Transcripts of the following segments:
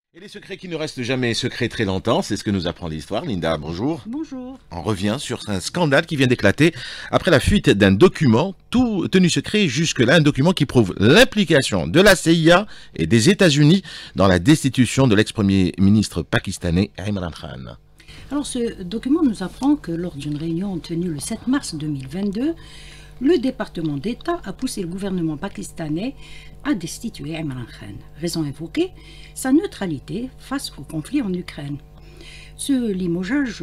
Et les secrets qui ne restent jamais secrets très longtemps, c'est ce que nous apprend l'histoire. Linda, bonjour. Bonjour. On revient sur un scandale qui vient d'éclater après la fuite d'un document, tout tenu secret jusque-là, un document qui prouve l'implication de la CIA et des États-Unis dans la destitution de l'ex-premier ministre pakistanais Imran Khan. Alors ce document nous apprend que lors d'une réunion tenue le 7 mars 2022, le département d'État a poussé le gouvernement pakistanais à destituer Imran Khan. Raison invoquée, sa neutralité face au conflit en Ukraine. Ce limogeage,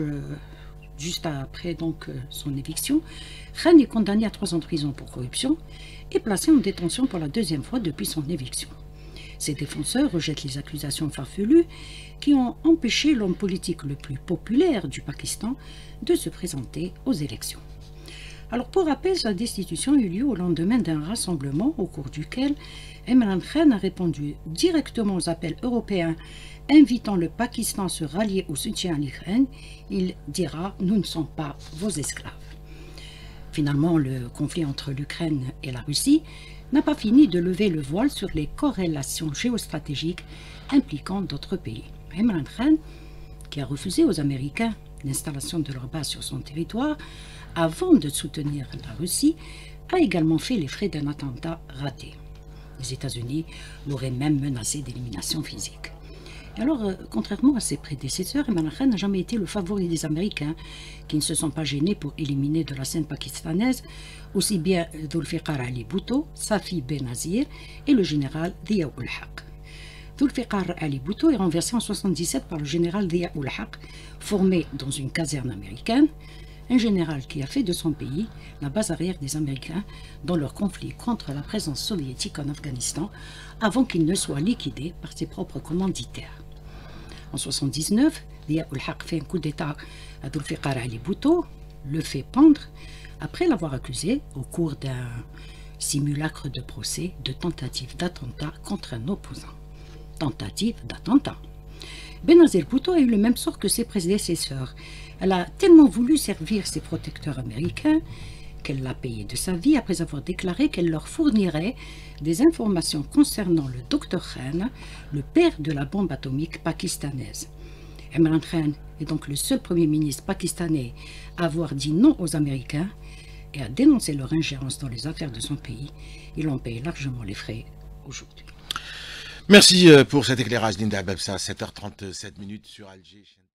juste après son éviction, Khan est condamné à 3 ans de prison pour corruption et placé en détention pour la 2e fois depuis son éviction. Ses défenseurs rejettent les accusations farfelues qui ont empêché l'homme politique le plus populaire du Pakistan de se présenter aux élections. Alors pour rappel, sa destitution eut lieu au lendemain d'un rassemblement au cours duquel Imran Khan a répondu directement aux appels européens invitant le Pakistan à se rallier au soutien à l'Ukraine. Il dira « Nous ne sommes pas vos esclaves ». Finalement, le conflit entre l'Ukraine et la Russie n'a pas fini de lever le voile sur les corrélations géostratégiques impliquant d'autres pays. Imran Khan, qui a refusé aux Américains l'installation de leur base sur son territoire avant de soutenir la Russie, a également fait les frais d'un attentat raté. Les États-Unis l'auraient même menacé d'élimination physique. Et alors, contrairement à ses prédécesseurs, Imran Khan n'a jamais été le favori des Américains, qui ne se sont pas gênés pour éliminer de la scène pakistanaise aussi bien Zulfikar Ali Bhutto, Safi Benazir et le général Zia-ul-Haq. Zulfikar Ali Bhutto est renversé en 1977 par le général Zia-ul-Haq, formé dans une caserne américaine, un général qui a fait de son pays la base arrière des Américains dans leur conflit contre la présence soviétique en Afghanistan, avant qu'il ne soit liquidé par ses propres commanditaires. En 1979, Zia-ul-Haq fait un coup d'État à Zulfikar Ali Bhutto, le fait pendre, après l'avoir accusé, au cours d'un simulacre de procès, de tentative d'attentat contre un opposant. Tentative d'attentat. Benazir Bhutto a eu le même sort que ses prédécesseurs. Elle a tellement voulu servir ses protecteurs américains qu'elle l'a payé de sa vie après avoir déclaré qu'elle leur fournirait des informations concernant le Dr Khan, le père de la bombe atomique pakistanaise. Imran Khan est donc le seul premier ministre pakistanais à avoir dit non aux Américains et à dénoncer leur ingérence dans les affaires de son pays. Il en paye largement les frais aujourd'hui. Merci pour cet éclairage, Linda Babsa, 7h37 sur Alger.